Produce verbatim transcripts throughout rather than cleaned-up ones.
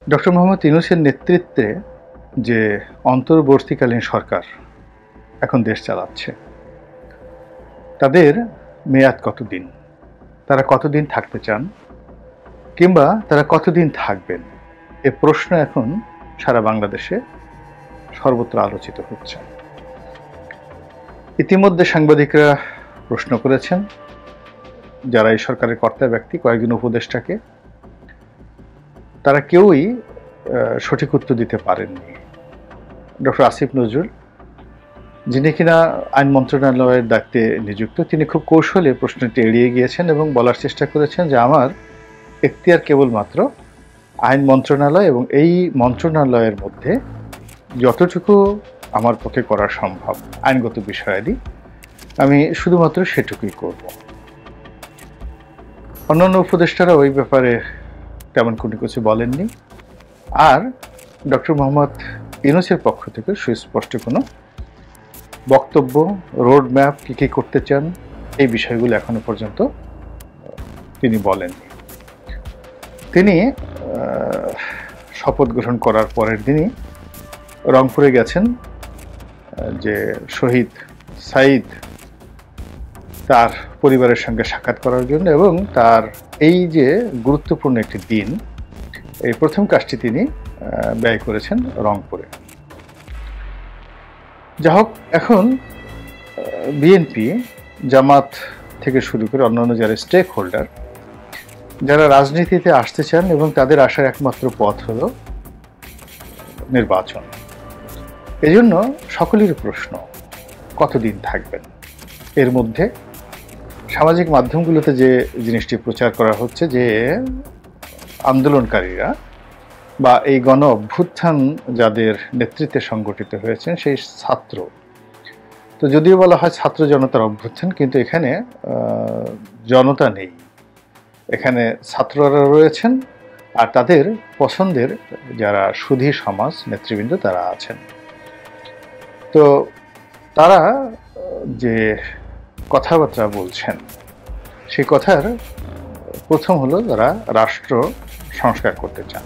Doctor Mohammad ইউনূসের নেতৃত্বে যে অন্তর্বর্তীকালীন সরকার এখন দেশ চালাচ্ছে, তাদের মেয়াদ কতদিন, তারা কতদিন থাকতে চান কিংবা তারা কতদিন থাকবেন, এ প্রশ্ন এখন সারা বাংলাদেশে সর্বত্র আলোচিত হচ্ছে। ইতিমধ্যে সাংবাদিকরা প্রশ্ন করেছেন যারা এই সরকারের কর্তা ব্যক্তি, কয়েকজন উপদেষ্টাকে, তারা কেউই সঠিক উত্তর দিতে পারেননি। ডক্টর আসিফ নজরুল, যিনি কিনা আইন মন্ত্রণালয়ের দায়িত্বে নিযুক্ত, তিনি খুব কৌশলে প্রশ্নটি এড়িয়ে গিয়েছেন এবং বলার চেষ্টা করেছেন যে আমার এখতিয়ার কেবলমাত্র আইন মন্ত্রণালয় এবং এই মন্ত্রণালয়ের মধ্যে যতটুকু আমার পক্ষে করা সম্ভব আইনগত বিষয়াদি, আমি শুধুমাত্র সেটুকুই করব। অন্যান্য উপদেষ্টারা ওই ব্যাপারে তেমন কোনো কিছু বলেননি। আর ডক্টর মোহাম্মদ ইউনূসের পক্ষ থেকে সুস্পষ্ট কোনো বক্তব্য, রোড ম্যাপ, কী কী করতে চান, এই বিষয়গুলো এখনো পর্যন্ত তিনি বলেননি। তিনি শপথ গ্রহণ করার পরের দিনই রংপুরে গেছেন যে শহীদ সাঈদ তার পরিবারের সঙ্গে সাক্ষাৎ করার জন্য, এবং তার এই যে গুরুত্বপূর্ণ একটি দিন, এই প্রথম কাজটি তিনি ব্যয় করেছেন রংপুরে। যা হোক, এখন বিএনপি, জামাত থেকে শুরু করে অন্যান্য যারা স্টেক হোল্ডার, যারা রাজনীতিতে আসতে চান এবং তাদের আসার একমাত্র পথ হল নির্বাচন, এজন্য সকলের প্রশ্ন কতদিন থাকবেন। এর মধ্যে সামাজিক মাধ্যমগুলোতে যে জিনিসটি প্রচার করা হচ্ছে যে আন্দোলনকারীরা বা এই গণ অভ্যুত্থান যাদের নেতৃত্বে সংগঠিত হয়েছেন সেই ছাত্র, তো যদিও বলা হয় ছাত্র জনতার অভ্যুত্থান, কিন্তু এখানে জনতা নেই, এখানে ছাত্ররা রয়েছেন আর তাদের পছন্দের যারা সুধী সমাজ নেতৃবৃন্দ তারা আছেন। তো তারা যে কথাবার্তা বলছেন সেই কথার প্রথম হলো তারা রাষ্ট্র সংস্কার করতে চান।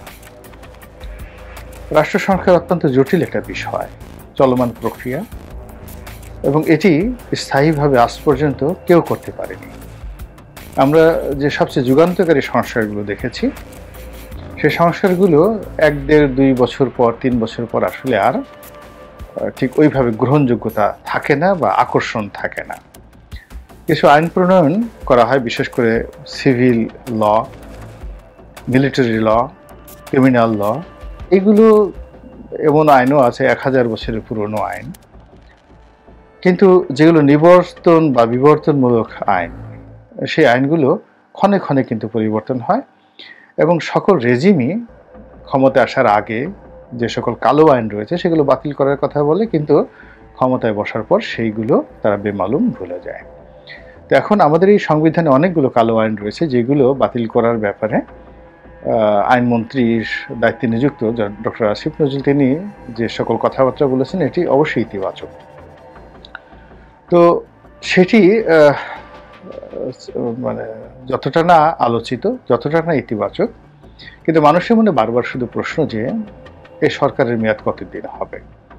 রাষ্ট্র সংস্কার অত্যন্ত জটিল একটা বিষয়, চলমান প্রক্রিয়া, এবং এটি স্থায়ীভাবে আজ পর্যন্ত কেউ করতে পারেনি। আমরা যে সবচেয়ে যুগান্তকারী সংস্কারগুলো দেখেছি, সেই সংস্কারগুলো এক দেড় দুই বছর পর, তিন বছর পর আসলে আর ঠিক ওইভাবে গ্রহণযোগ্যতা থাকে না বা আকর্ষণ থাকে না। কিছু আইন প্রণয়ন করা হয়, বিশেষ করে civil law, military law, criminal law, এগুলো এমন আইনও আছে এক হাজার বছরের পুরনো আইন, কিন্তু যেগুলো নিবর্তন বা বিবর্তনমূলক আইন, সেই আইনগুলো ক্ষণে ক্ষণে কিন্তু পরিবর্তন হয়, এবং সকল রেজিমই ক্ষমতা আসার আগে যে সকল কালো আইন রয়েছে সেগুলো বাতিল করার কথা বলে, কিন্তু ক্ষমতায় বসার পর সেইগুলো তারা বেমালুম ভুলে যায়। তো এখন আমাদের এই সংবিধানে অনেকগুলো কালো আইন রয়েছে যেগুলো বাতিল করার ব্যাপারে আইনমন্ত্রীর দায়িত্বে নিযুক্ত ডক্টর আসিফ নজরুল তিনি যে সকল কথাবার্তা বলেছেন এটি অবশ্যই ইতিবাচক। তো সেটি মানে যতটা না আলোচিত, যতটা না ইতিবাচক, কিন্তু মানুষের মনে বারবার শুধু প্রশ্ন যে এই সরকারের মেয়াদ কতদিন হবে।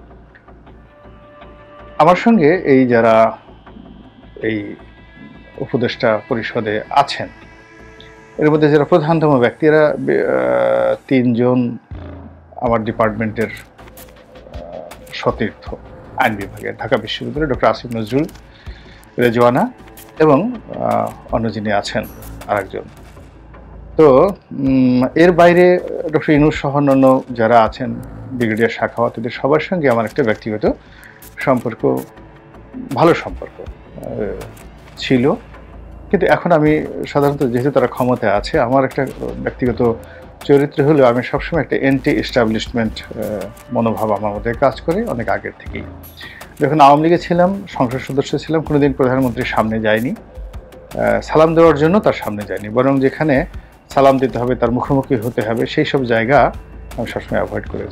আমার সঙ্গে এই যারা এই উপদেষ্টা পরিষদে আছেন, এর মধ্যে যারা প্রধানতম ব্যক্তিরা তিনজন আমার ডিপার্টমেন্টের সতীর্থ আইন বিভাগের, ঢাকা বিশ্ববিদ্যালয়ে ডক্টর আসিফ নজরুল, রেজওয়ানা এবং অন্য যিনি আছেন আরেকজন। তো এর বাইরে ডক্টর ইউনূস সহ অন্যান্য যারা আছেন, ব্রিগেডিয়ার সাখাওয়াত, এদের সবার সঙ্গে আমার একটা ব্যক্তিগত সম্পর্ক, ভালো সম্পর্ক ছিল। কিন্তু এখন আমি সাধারণত, যেহেতু তারা ক্ষমতায় আছে, আমার একটা ব্যক্তিগত চরিত্র হলেও আমি সবসময় একটা অ্যান্টি এস্টাবলিশমেন্ট মনোভাব আমার মধ্যে কাজ করে অনেক আগের থেকেই। যখন আওয়ামী লীগে ছিলাম, সংসদ সদস্য ছিলাম, কোনোদিন প্রধানমন্ত্রীর সামনে যায়নি, সালাম দেওয়ার জন্য তার সামনে যায়নি, বরং যেখানে সালাম দিতে হবে, তার মুখোমুখি হতে হবে, সেই সব জায়গা আমি সবসময় অ্যাভয়েড করেছি।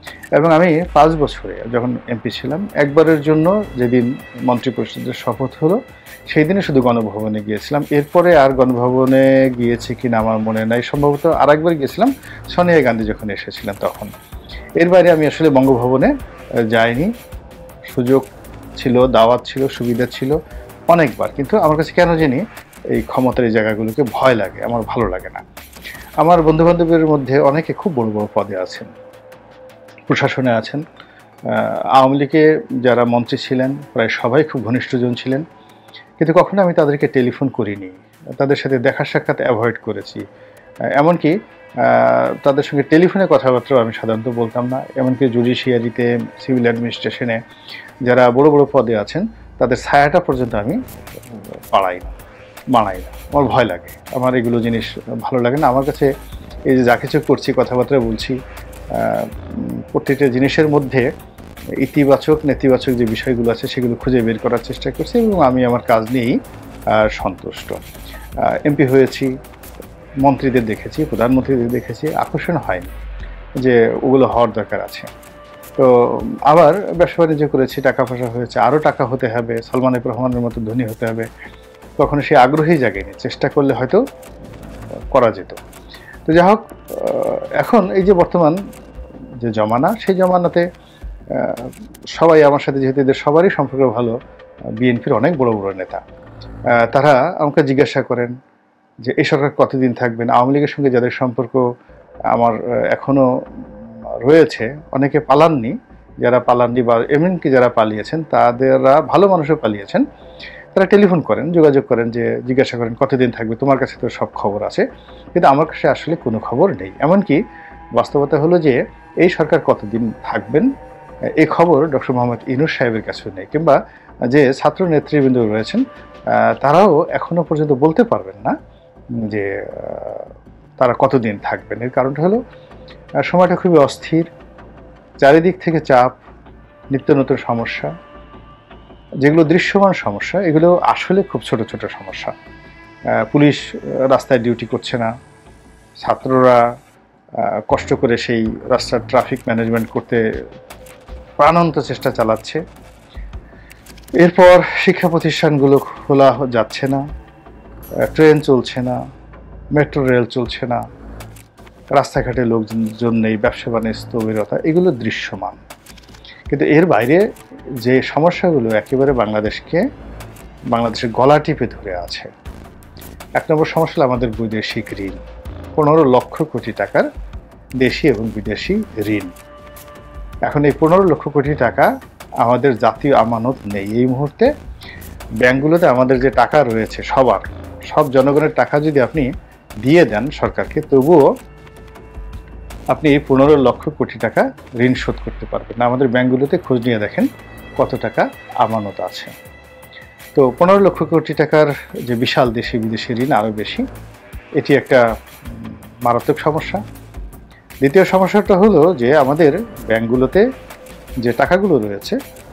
এবং আমি পাঁচ বছরে যখন এমপি ছিলাম একবারের জন্য যেদিন মন্ত্রিপরিষদের শপথ হলো সেই দিনে শুধু গণভবনে গিয়েছিলাম। এরপরে আর গণভবনে গিয়েছি কিনা আমার মনে নাই, সম্ভবত আর একবার গিয়েছিলাম সোনিয়া গান্ধী যখন এসেছিলেন তখন। এর বাইরে আমি আসলে বঙ্গভবনে যাইনি। সুযোগ ছিল, দাওয়াত ছিল, সুবিধা ছিল অনেকবার, কিন্তু আমার কাছে কেন জানি এই ক্ষমতার এই জায়গাগুলোকে ভয় লাগে, আমার ভালো লাগে না। আমার বন্ধুবান্ধবের মধ্যে অনেকে খুব বড় বড় পদে আছেন, প্রশাসনে আছেন। আওয়ামী লীগে যারা মন্ত্রী ছিলেন প্রায় সবাই খুব ঘনিষ্ঠজন ছিলেন, কিন্তু কখনো আমি তাদেরকে টেলিফোন করিনি, তাদের সাথে দেখা সাক্ষাৎ অ্যাভয়েড করেছি। এমনকি তাদের সঙ্গে টেলিফোনে কথাবার্তাও আমি সাধারণত বলতাম না। এমনকি জুডিশিয়ারিতে, সিভিল অ্যাডমিনিস্ট্রেশনে যারা বড় বড় পদে আছেন তাদের ছায়াটা পর্যন্ত আমি পাড়াই না, মানাই না। আমার ভয় লাগে, আমার এগুলো জিনিস ভালো লাগে না। আমার কাছে এই যে যা কিছু করছি, কথাবার্তা বলছি, প্রত্যেকটা জিনিসের মধ্যে ইতিবাচক নেতিবাচক যে বিষয়গুলো আছে সেগুলো খুঁজে বের করার চেষ্টা করছি এবং আমি আমার কাজ নিয়েই সন্তুষ্ট। এমপি হয়েছি, মন্ত্রীদের দেখেছি, প্রধানমন্ত্রীদের দেখেছি, আকর্ষণ হয়নি যে ওগুলো হওয়ার দরকার আছে। তো আবার ব্যবসা বাণিজ্য করেছি, টাকা পয়সা হয়েছে, আরও টাকা হতে হবে, সালমান এফ রহমানের মতো ধনী হতে হবে, তখন সে আগ্রহী জাগেনি, চেষ্টা করলে হয়তো করা যেত। তো যাই হোক, এখন এই যে বর্তমান যে জমানা, সেই জমানাতে সবাই আমার সাথে, যেহেতু এদের সবারই সম্পর্ক ভালো, বিএনপির অনেক বড় বড় নেতা, তারা আমাকে জিজ্ঞাসা করেন যে এই সরকার কতদিন থাকবেন। আওয়ামী লীগের সঙ্গে যাদের সম্পর্ক আমার এখনও রয়েছে, অনেকে পালাননি, যারা পালাননি বা এমনকি যারা পালিয়েছেন, তাদেররা ভালো মানুষও পালিয়েছেন, তারা টেলিফোন করেন, যোগাযোগ করেন, যে জিজ্ঞাসা করেন কতদিন থাকবে, তোমার কাছে তো সব খবর আছে। কিন্তু আমার কাছে আসলে কোনো খবর নেই। এমনকি বাস্তবতা হলো যে এই সরকার কতদিন থাকবেন এই খবর ডক্টর মোহাম্মদ ইউনূস সাহেবের কাছেও নেই, কিংবা যে ছাত্র নেতৃবৃন্দ রয়েছেন তারাও এখনো পর্যন্ত বলতে পারবেন না যে তারা কতদিন থাকবেন। এর কারণটা হলো সময়টা খুবই অস্থির, চারিদিক থেকে চাপ, নিত্য নতুন সমস্যা, যেগুলো দৃশ্যমান সমস্যা এগুলো আসলে খুব ছোট ছোট সমস্যা। পুলিশ রাস্তায় ডিউটি করছে না, ছাত্ররা কষ্ট করে সেই রাস্তার ট্রাফিক ম্যানেজমেন্ট করতে প্রাণান্ত চেষ্টা চালাচ্ছে। এরপর শিক্ষা প্রতিষ্ঠানগুলো খোলা যাচ্ছে না, ট্রেন চলছে না, মেট্রো রেল চলছে না, রাস্তাঘাটে লোকজন নেই, ব্যবসা বাণিজ্য স্থবিরতা, এগুলো দৃশ্যমান। কিন্তু এর বাইরে যে সমস্যাগুলো একেবারে বাংলাদেশকে, বাংলাদেশের গলা টিপে ধরে আছে, এক নম্বর সমস্যা হলো আমাদের বৈদেশিক ঋণ। পনেরো লক্ষ কোটি টাকার দেশি এবং বিদেশি ঋণ। এখন এই পনেরো লক্ষ কোটি টাকা আমাদের জাতীয় আমানত নেই এই মুহূর্তে। ব্যাংকগুলোতে আমাদের যে টাকা রয়েছে, সবার সব জনগণের টাকা যদি আপনি দিয়ে দেন সরকারকে, তবুও আপনি এই পনেরো লক্ষ কোটি টাকা ঋণ শোধ করতে পারবেন না। আমাদের ব্যাংকগুলোতে খোঁজ নিয়ে দেখেন কত টাকা আমানত আছে। তো পনেরো লক্ষ কোটি টাকার যে বিশাল দেশি বিদেশি ঋণ আরও বেশি, এটি একটা মারাত্মক সমস্যা। দ্বিতীয় সমস্যাটা হলো যে আমাদের ব্যাংকগুলোতে যে টাকাগুলো রয়েছে,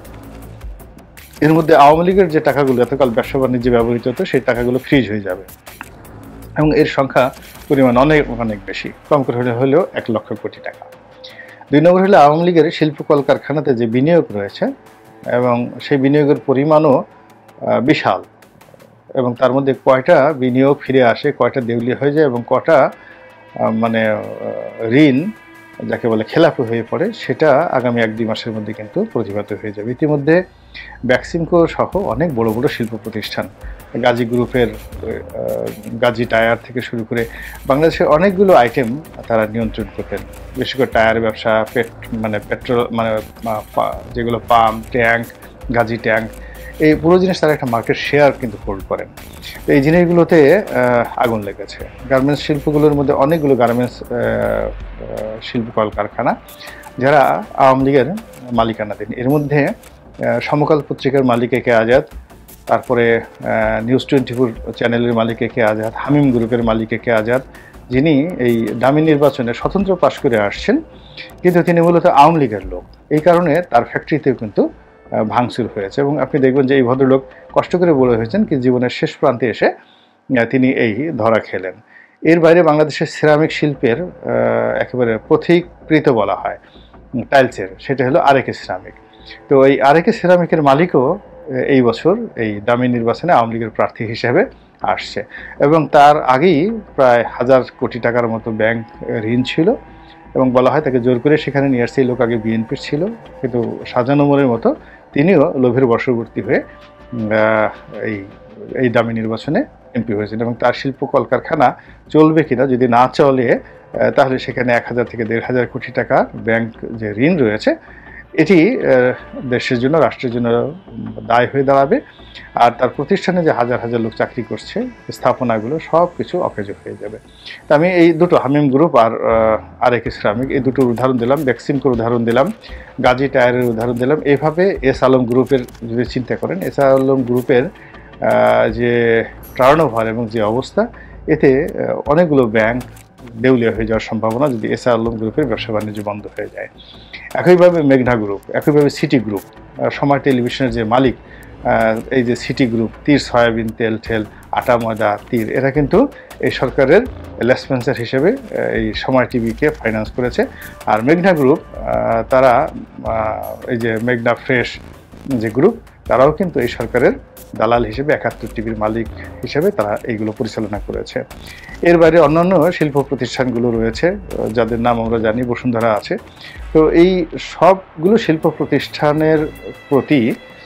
এর মধ্যে আওয়ামী লীগের যে টাকাগুলো এতকাল ব্যবসা বাণিজ্যে ব্যবহৃত হতো, সেই টাকাগুলো ফ্রিজ হয়ে যাবে এবং এর সংখ্যা পরিমাণ অনেক অনেক বেশি, কম করে হলে হলেও এক লক্ষ কোটি টাকা। দুই নম্বর হলে আওয়ামী লীগের শিল্প কলকারখানাতে যে বিনিয়োগ রয়েছে এবং সেই বিনিয়োগের পরিমাণও বিশাল, এবং তার মধ্যে কয়টা বিনিয়োগ ফিরে আসে, কয়টা দেউলিয়া হয়ে যায় এবং কয়টা মানে ঋণ যাকে বলে খেলাপি হয়ে পড়ে, সেটা আগামী এক দুই মাসের মধ্যে কিন্তু প্রতিভাত হয়ে যাবে। ইতিমধ্যে ব্যাক্সিমকো সহ অনেক বড় বড় শিল্প প্রতিষ্ঠান, গাজী গ্রুপের গাজী টায়ার থেকে শুরু করে বাংলাদেশের অনেকগুলো আইটেম তারা নিয়ন্ত্রণ করতেন, বিশেষ করে টায়ার ব্যবসা, পেট মানে পেট্রোল মানে যেগুলো পাম্প, ট্যাঙ্ক, গাজী ট্যাঙ্ক, এই পুরো জিনিস তারা একটা মার্কেট শেয়ার কিন্তু হোল্ড করেন। তো এই জিনিসগুলোতে আগুন লেগেছে। গার্মেন্টস শিল্পগুলোর মধ্যে অনেকগুলো গার্মেন্টস শিল্প কলকারখানা যারা আওয়ামী লীগের মালিকানাধীন। এর মধ্যে সমকাল পত্রিকার মালিক এ কে আজাদ, তারপরে নিউজ টোয়েন্টি ফোর চ্যানেলের মালিক এ কে আজাদ, হামিম গ্রুপের মালিক এ কে আজাদ, যিনি এই দামি নির্বাচনে স্বতন্ত্র পাশ করে আসছেন, কিন্তু তিনি মূলত আওয়ামী লীগের লোক। এই কারণে তার ফ্যাক্টরিতেও কিন্তু ভাঙচুর হয়েছে এবং আপনি দেখবেন যে এই ভদ্রলোক কষ্ট করে বলে হয়েছেন কি জীবনের শেষ প্রান্তে এসে তিনি এই ধরা খেলেন। এর বাইরে বাংলাদেশের সিরামিক শিল্পের একেবারে পথিকৃত বলা হয় টাইলসের, সেটা হলো আরএকে সিরামিক। তো এই আরএকে সিরামিকের মালিকও এই বছর এই দামি নির্বাচনে আওয়ামী লীগের প্রার্থী হিসেবে আসছে, এবং তার আগেই প্রায় হাজার কোটি টাকার মতো ব্যাংক ঋণ ছিল, এবং বলা হয় তাকে জোর করে সেখানে নিয়ে আসছে। এই লোক আগে বিএনপির ছিল, কিন্তু সাজানো মোড়ের মতো তিনিও লোভের বশবর্তী হয়ে এই এই দামি নির্বাচনে এমপি হয়েছেন। এবং তার শিল্প কলকারখানা চলবে কিনা, যদি না চলে তাহলে সেখানে এক হাজার থেকে দেড় হাজার কোটি টাকা ব্যাংক যে ঋণ রয়েছে এটি দেশের জন্য, রাষ্ট্রের জন্য দায় হয়ে দাঁড়াবে। আর তার প্রতিষ্ঠানে যে হাজার হাজার লোক চাকরি করছে, স্থাপনাগুলো সব কিছু অকেজ হয়ে যাবে। তা আমি এই দুটো, হামিম গ্রুপ আর আরএকে সিরামিক, এই দুটোর উদাহরণ দিলাম, বেক্সিমকোর উদাহরণ দিলাম, গাজী টায়ারের উদাহরণ দিলাম। এইভাবে এস আলম গ্রুপের যদি চিন্তা করেন, এস আলম গ্রুপের যে টার্নওভার এবং যে অবস্থা, এতে অনেকগুলো ব্যাংক দেউলিয়া হয়ে যাওয়ার সম্ভাবনা যদি এস আলম গ্রুপের ব্যবসা বাণিজ্য বন্ধ হয়ে যায়। একইভাবে মেঘনা গ্রুপ, একইভাবে সিটি গ্রুপ, সময় টেলিভিশনের যে মালিক, এই যে সিটি গ্রুপ, তীর সয়াবিন তেল ঠেল, আটা ময়দা তীর, এরা কিন্তু এই সরকারের লেসপেন্সার হিসেবে এই সময় টিভিকে ফাইন্যান্স করেছে। আর মেঘনা গ্রুপ, তারা এই যে মেঘনা ফ্রেশ যে গ্রুপ, তারাও কিন্তু এই সরকারের দালাল হিসেবে, একাত্তর টিভির মালিক হিসেবে তারা এইগুলো পরিচালনা করেছে। এর বাইরে অন্যান্য শিল্প প্রতিষ্ঠানগুলো রয়েছে যাদের নাম আমরা জানি, বসুন্ধরা আছে। তো এই সবগুলো শিল্প প্রতিষ্ঠানের প্রতি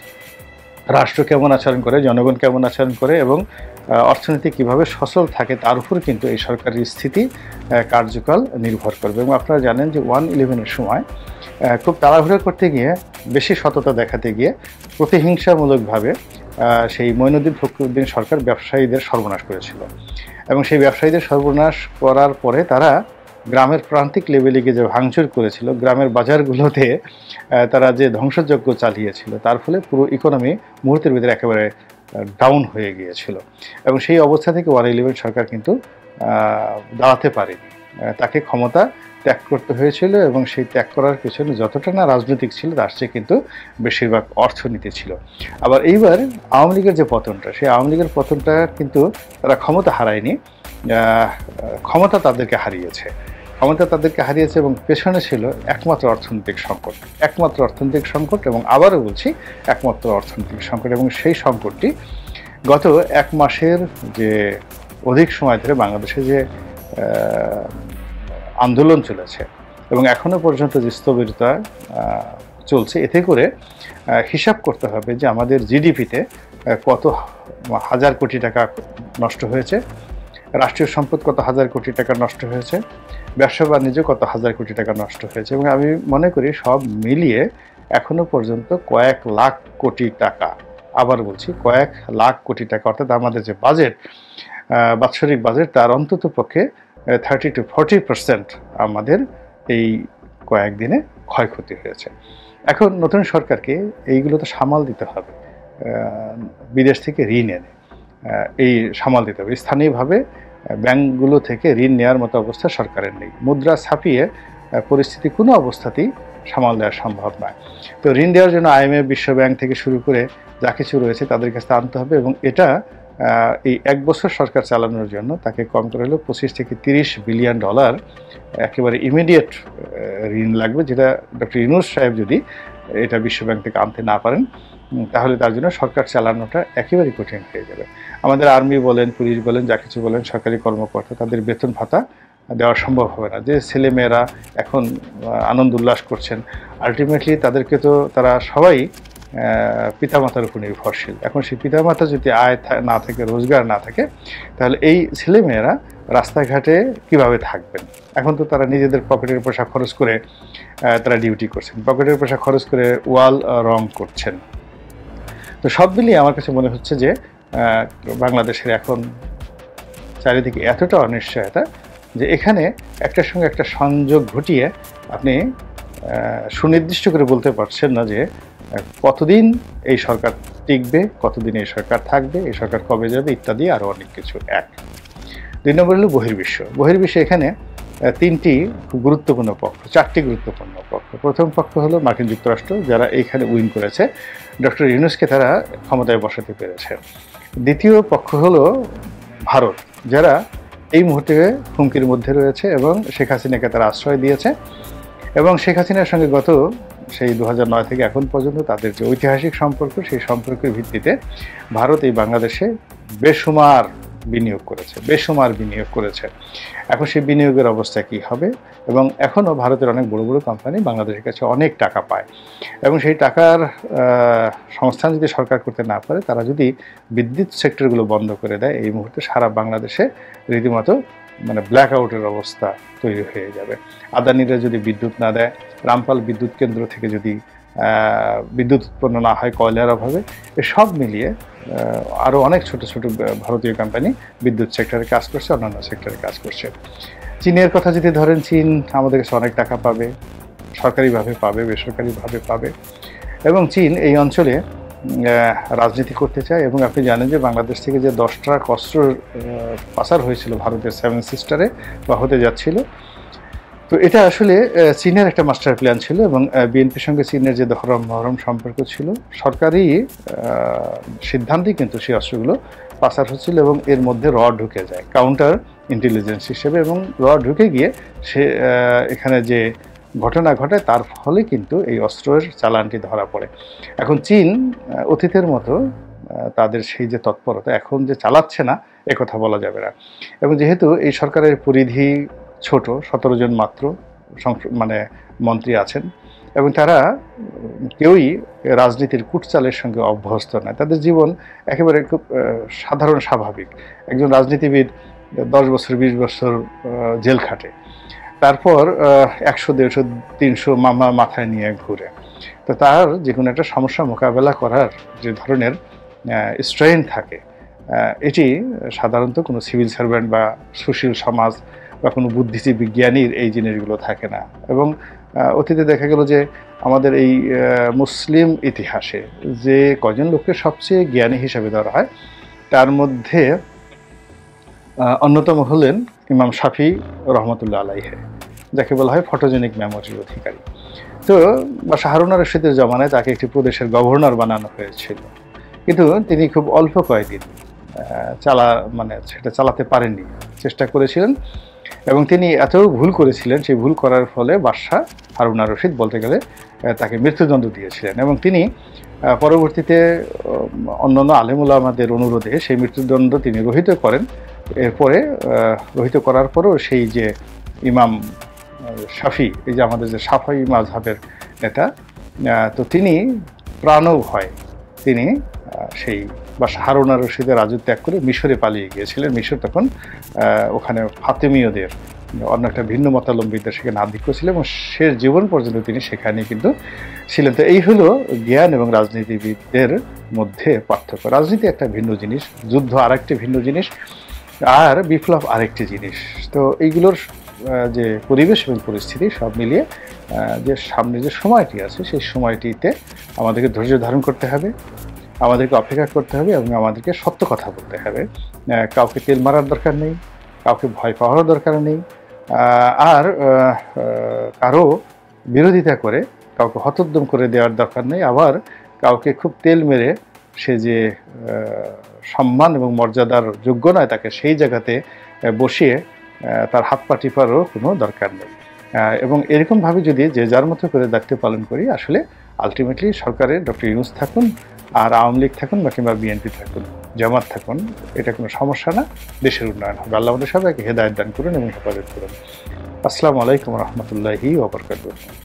রাষ্ট্র কেমন আচরণ করে, জনগণ কেমন আচরণ করে এবং অর্থনীতি কিভাবে সচল থাকে, তার উপর কিন্তু এই সরকারের স্থিতি কার্যকাল নির্ভর করবে। এবং আপনারা জানেন যে ওয়ান ইলেভেনের সময় খুব তাড়াহুড়ো করতে গিয়ে, বেশি সততা দেখাতে গিয়ে প্রতিহিংসামূলকভাবে সেই মঈনুদ্দিন ফখরুদ্দিন সরকার ব্যবসায়ীদের সর্বনাশ করেছিল। এবং সেই ব্যবসায়ীদের সর্বনাশ করার পরে তারা গ্রামের প্রান্তিক লেভেলে গিয়ে যে ভাঙচুর করেছিল, গ্রামের বাজারগুলোতে তারা যে ধ্বংসযজ্ঞ চালিয়েছিল, তার ফলে পুরো ইকোনমি মুহূর্তের ভিতরে একেবারে ডাউন হয়ে গিয়েছিল। এবং সেই অবস্থা থেকে ওয়ান ইলেভেন সরকার কিন্তু দাঁড়াতে পারেনি, তাকে ক্ষমতা ত্যাগ করতে হয়েছিল। এবং সেই ত্যাগ করার পেছনে যতটা না রাজনৈতিক ছিল, তার চেয়ে কিন্তু বেশিরভাগ অর্থনীতি ছিল। আবার এইবার আওয়ামী লীগের যে পতনটা, সেই আওয়ামী লীগের পতনটা কিন্তু তারা ক্ষমতা হারায়নি, ক্ষমতা তাদেরকে হারিয়েছে, ক্ষমতা তাদেরকে হারিয়েছে এবং পেছনে ছিল একমাত্র অর্থনৈতিক সংকট, একমাত্র অর্থনৈতিক সংকট এবং আবারও বলছি একমাত্র অর্থনৈতিক সংকট। এবং সেই সংকটটি গত এক মাসের যে অধিক সময় ধরে বাংলাদেশে যে আন্দোলন চলেছে এবং এখনও পর্যন্ত যে স্থবিরতা চলছে, এতে করে হিসাব করতে হবে যে আমাদের জিডিপিতে কত হাজার কোটি টাকা নষ্ট হয়েছে, রাষ্ট্রীয় সম্পদ কত হাজার কোটি টাকা নষ্ট হয়েছে, ব্যবসা বাণিজ্য কত হাজার কোটি টাকা নষ্ট হয়েছে। এবং আমি মনে করি সব মিলিয়ে এখনও পর্যন্ত কয়েক লাখ কোটি টাকা, আবার বলছি কয়েক লাখ কোটি টাকা, অর্থাৎ আমাদের যে বাজেট, বাৎসরিক বাজেট, তার অন্তত পক্ষে থার্টি টু ফর্টি পার্সেন্ট আমাদের এই কয়েকদিনে ক্ষয়ক্ষতি হয়েছে। এখন নতুন সরকারকে এইগুলো তো সামাল দিতে হবে, বিদেশ থেকে ঋণ এনে এই সামাল দিতে হবে। স্থানীয়ভাবে ব্যাংকগুলো থেকে ঋণ নেওয়ার মতো অবস্থা সরকারের নেই, মুদ্রা ছাপিয়ে পরিস্থিতি কোনো অবস্থাতেই সামাল দেওয়া সম্ভব নয়। তো ঋণ দেওয়ার জন্য আইএমএফ, বিশ্ব ব্যাংক থেকে শুরু করে যা কিছু রয়েছে তাদের কাছে আনতে হবে। এবং এটা এই এক বছর সরকার চালানোর জন্য তাকে কম করে হলেও পঁচিশ থেকে তিরিশ বিলিয়ন ডলার একেবারে ইমিডিয়েট ঋণ লাগবে, যেটা ডক্টর ইউনূস সাহেব যদি এটা বিশ্বব্যাংক থেকে আনতে না পারেন তাহলে তার জন্য সরকার চালানোটা একেবারেই কঠিন হয়ে যাবে। আমাদের আর্মি বলেন, পুলিশ বলেন, যা কিছু বলেন, সরকারি কর্মকর্তা, তাদের বেতন ভাতা দেওয়া সম্ভব হবে না। যে ছেলেমেয়েরা এখন আনন্দ উল্লাস করছেন, আলটিমেটলি তাদেরকে তো তারা সবাই পিতামাতার উপর নির্ভরশীল। এখন সেই পিতামাতা যদি আয় না থাকে, রোজগার না থাকে, তাহলে এই ছেলেমেয়েরা রাস্তাঘাটে কিভাবে থাকবেন? এখন তো তারা নিজেদের পকেটের পয়সা খরচ করে তারা ডিউটি করছেন, পকেটের পয়সা খরচ করে ওয়াল রং করছেন। তো সব মিলিয়ে আমার কাছে মনে হচ্ছে যে বাংলাদেশের এখন চারিদিকে এতটা অনিশ্চয়তা যে এখানে একটার সঙ্গে একটা সংযোগ ঘটিয়ে আপনি সুনির্দিষ্ট করে বলতে পারছেন না যে কতদিন এই সরকার টিকবে, কতদিন এই সরকার থাকবে, এই সরকার কবে যাবে ইত্যাদি আরও অনেক কিছু। এক দুই নম্বর হলো বহির্বিশ্ব। বহির্বিশ্ব এখানে তিনটি খুব গুরুত্বপূর্ণ পক্ষ, চারটি গুরুত্বপূর্ণ পক্ষ। প্রথম পক্ষ হলো মার্কিন যুক্তরাষ্ট্র, যারা এইখানে উইন করেছে, ডক্টর ইউনূসকে তারা ক্ষমতায় বসাতে পেরেছে। দ্বিতীয় পক্ষ হলো ভারত, যারা এই মুহূর্তে হুমকির মধ্যে রয়েছে এবং শেখ হাসিনাকে তারা আশ্রয় দিয়েছে। এবং শেখ হাসিনার সঙ্গে গত সেই দু হাজার নয় থেকে এখন পর্যন্ত তাদের যে ঐতিহাসিক সম্পর্ক, সেই সম্পর্কের ভিত্তিতে ভারত এই বাংলাদেশে বেসুমার বিনিয়োগ করেছে বেসুমার বিনিয়োগ করেছে এখন সেই বিনিয়োগের অবস্থা কী হবে? এবং এখনও ভারতের অনেক বড় বড় কোম্পানি বাংলাদেশের কাছে অনেক টাকা পায়, এবং সেই টাকার সংস্থান যদি সরকার করতে না পারে, তারা যদি বিদ্যুৎ সেক্টরগুলো বন্ধ করে দেয়, এই মুহূর্তে সারা বাংলাদেশে রীতিমতো মানে ব্ল্যাক আউটের অবস্থা তৈরি হয়ে যাবে। আদানিরা যদি বিদ্যুৎ না দেয়, রামপাল বিদ্যুৎ কেন্দ্র থেকে যদি বিদ্যুৎ উৎপন্ন না হয় কয়লার অভাবে, এসব মিলিয়ে আরও অনেক ছোট ছোট ভারতীয় কোম্পানি বিদ্যুৎ সেক্টরে কাজ করছে, অন্যান্য সেক্টরে কাজ করছে। চীনের কথা যদি ধরেন, চীন আমাদের কাছে অনেক টাকা পাবে, সরকারিভাবে পাবে, বেসরকারিভাবে পাবে, এবং চীন এই অঞ্চলে রাজনীতি করতে চায়। এবং আপনি জানেন যে বাংলাদেশ থেকে যে দশ ট্রাক অস্ত্র পাচার হয়েছিল ভারতের সেভেন সিস্টারে বা হতে যাচ্ছিল, তো এটা আসলে চীনের একটা মাস্টার প্ল্যান ছিল, এবং বিএনপির সঙ্গে চীনের যে ধরম মহরম সম্পর্ক ছিল, সরকারি সিদ্ধান্তেই কিন্তু সেই অস্ত্রগুলো পাচার হচ্ছিল, এবং এর মধ্যে র ঢুকে যায় কাউন্টার ইন্টেলিজেন্স হিসেবে, এবং র ঢুকে গিয়ে সে এখানে যে ঘটনা ঘটায় তার ফলে কিন্তু এই অস্ত্রের চালানটি ধরা পড়ে। এখন চীন অতীতের মতো তাদের সেই যে তৎপরতা এখন যে চালাচ্ছে না, একথা বলা যাবে না। এবং যেহেতু এই সরকারের পরিধি ছোট, সতেরো জন মাত্র মানে মন্ত্রী আছেন, এবং তারা কেউই রাজনীতির কুটচালের সঙ্গে অভ্যস্ত নয়, তাদের জীবন একেবারে খুব সাধারণ স্বাভাবিক। একজন রাজনীতিবিদ দশ বছর বিশ বছর জেল খাটে, তারপর একশো দেড়শো তিনশো মামা মাথায় নিয়ে ঘুরে, তো তার যে কোনো একটা সমস্যা মোকাবেলা করার যে ধরনের স্ট্রেন থাকে, এটি সাধারণত কোনো সিভিল সার্ভেন্ট বা সুশীল সমাজ বা কোনো বুদ্ধিজীবী বিজ্ঞানীর এই জিনিসগুলো থাকে না। এবং অতীতে দেখা গেল যে আমাদের এই মুসলিম ইতিহাসে যে কজন লোককে সবচেয়ে জ্ঞানী হিসাবে ধরা হয়, তার মধ্যে অন্যতম হলেন ইমাম শাফি রহমতুল্লাহ আলাইহে, যাকে বলা হয় ফটোজেনিক মেমোরির অধিকারী। তো বাদশাহ হারুন আর রশিদের জমানায় তাকে একটি প্রদেশের গভর্নর বানানো হয়েছিল, কিন্তু তিনি খুব অল্প কয়েকদিন চালা মানে সেটা চালাতে পারেননি, চেষ্টা করেছিলেন, এবং তিনি এত ভুল করেছিলেন, সেই ভুল করার ফলে বাদশাহ হারুন আর রশিদ বলতে গেলে তাকে মৃত্যুদণ্ড দিয়েছিলেন। এবং তিনি পরবর্তীতে অন্যান্য আলেম উলামাদের অনুরোধে সেই মৃত্যুদণ্ড তিনি রহিত করেন। এরপরে রহিত করার পরেও সেই যে ইমাম শাফি, এই যে আমাদের যে শাফি মাযহাবের নেতা, তো তিনি প্রাণভয় তিনি সেই বাদশাহ হারুন আর রশিদের রাজত্ব ত্যাগ করে মিশরে পালিয়ে গিয়েছিলেন। মিশর তখন ওখানে ফাতেমীয়দের অন্য একটা ভিন্ন মতাবলম্বীদের সেখানে আধিক্য ছিল, এবং শেষ জীবন পর্যন্ত তিনি সেখানে কিন্তু ছিলেন। তো এই হলো জ্ঞান এবং রাজনীতিবিদদের মধ্যে পার্থক্য। রাজনীতি একটা ভিন্ন জিনিস, যুদ্ধ আরেকটি ভিন্ন জিনিস, আর বিপ্লব আরেকটি জিনিস। তো এইগুলোর যে পরিবেশ এবং পরিস্থিতি সব মিলিয়ে যে সামনে যে সময়টি আছে, সেই সময়টিতে আমাদেরকে ধৈর্য ধারণ করতে হবে, আমাদেরকে অপেক্ষা করতে হবে, এবং আমাদেরকে সত্য কথা বলতে হবে। কাউকে তেল মারার দরকার নেই, কাউকে ভয় পাওয়ার দরকার নেই, আর কারো বিরোধিতা করে কাউকে হতোদ্যম করে দেওয়ার দরকার নেই, আবার কাউকে খুব তেল মেরে সে যে সম্মান এবং মর্যাদার যোগ্য নয়, তাকে সেই জায়গাতে বসিয়ে তার হাত পা টিপারও কোনো দরকার নেই। এবং এরকমভাবে যদি যে যার মতো করে দায়িত্ব পালন করি, আসলে আলটিমেটলি সরকারের ডক্টর ইউনূস থাকুন, আর আওয়ামী লীগ থাকুন বা কিংবা বিএনপি থাকুন, জামাত থাকুন, এটা কোনো সমস্যা না, দেশের উন্নয়ন হবে। আল্লাহ আমাদের সবাইকে হেদায়েত দান করুন এবং হেফাজত করুন। আসসালামু আলাইকুম রহমতুল্লাহি ওয়া বারাকাতুহু।